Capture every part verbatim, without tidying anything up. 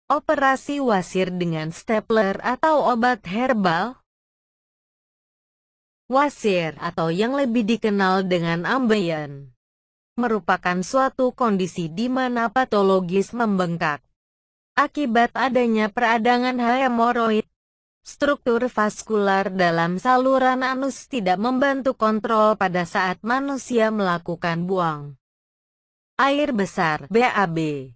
Operasi wasir dengan stapler atau obat herbal. Wasir atau yang lebih dikenal dengan ambeien merupakan suatu kondisi di mana patologis membengkak akibat adanya peradangan hemoroid. Struktur vaskular dalam saluran anus tidak membantu kontrol pada saat manusia melakukan buang air besar B A B.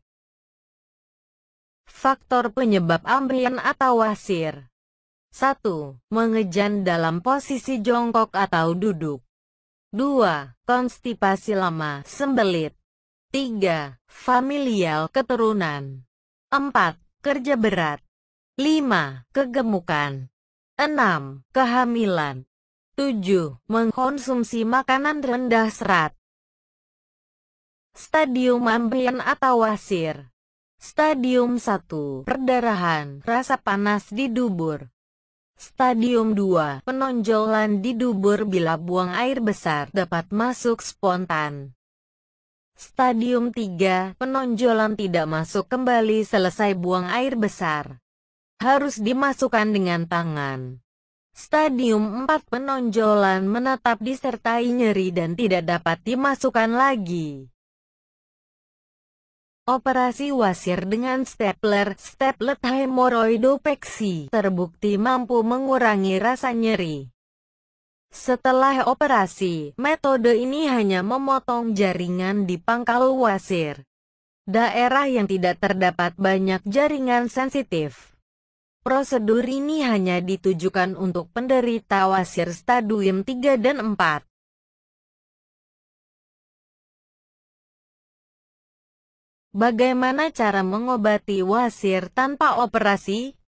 Faktor penyebab ambeien atau wasir. satu. Mengejan dalam posisi jongkok atau duduk. dua. Konstipasi lama, sembelit. tiga. Familial keturunan. empat. Kerja berat. lima. Kegemukan. enam. Kehamilan. tujuh. Mengkonsumsi makanan rendah serat. Stadium ambeien atau wasir. Stadium satu. Perdarahan, rasa panas di dubur. Stadium dua. Penonjolan di dubur bila buang air besar dapat masuk spontan. Stadium tiga. Penonjolan tidak masuk kembali selesai buang air besar. Harus dimasukkan dengan tangan. Stadium empat. Penonjolan menetap disertai nyeri dan tidak dapat dimasukkan lagi. Operasi wasir dengan stapler, staplet hemoroidopeksi, terbukti mampu mengurangi rasa nyeri. Setelah operasi, metode ini hanya memotong jaringan di pangkal wasir, daerah yang tidak terdapat banyak jaringan sensitif. Prosedur ini hanya ditujukan untuk penderita wasir stadium tiga dan empat. Bagaimana cara mengobati wasir tanpa operasi?